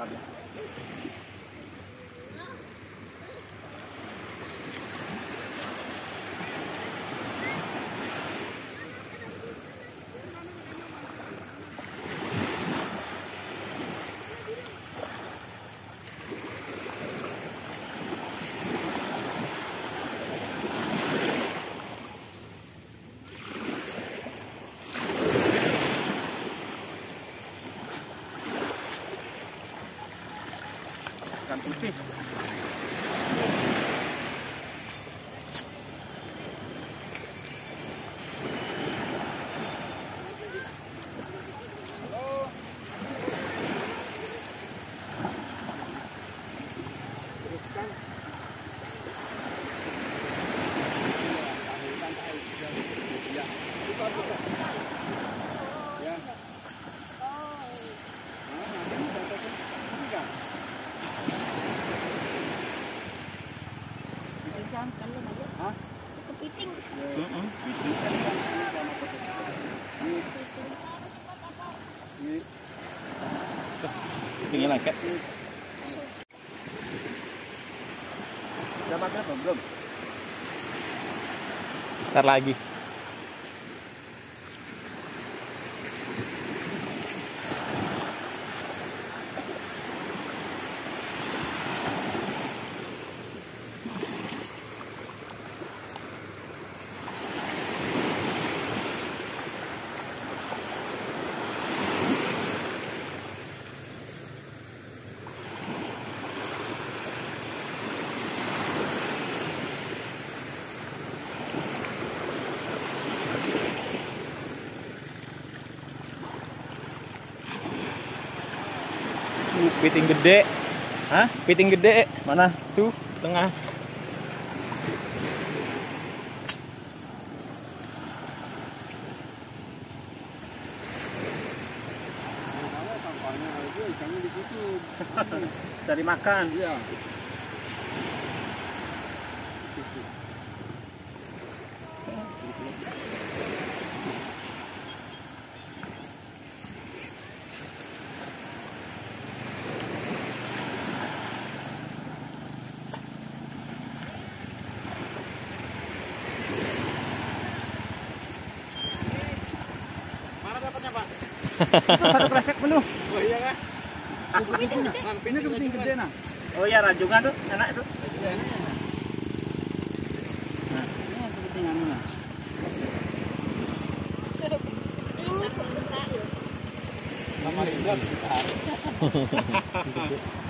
tadi. Ikan putih. Kepiting. Kepitingnya lengket. Udah makan belum? Ntar lagi. Kepiting gede. Hah? Kepiting gede. Mana? Tuh, tengah. Cari makan. Iya. Itu satu kresek penuh. Oh iya kah? Ini kepiting gede nah. Oh iya ranjungan tuh, enak tuh. Nah, ini kepiting anu nah. Ini Sama ribuan kita.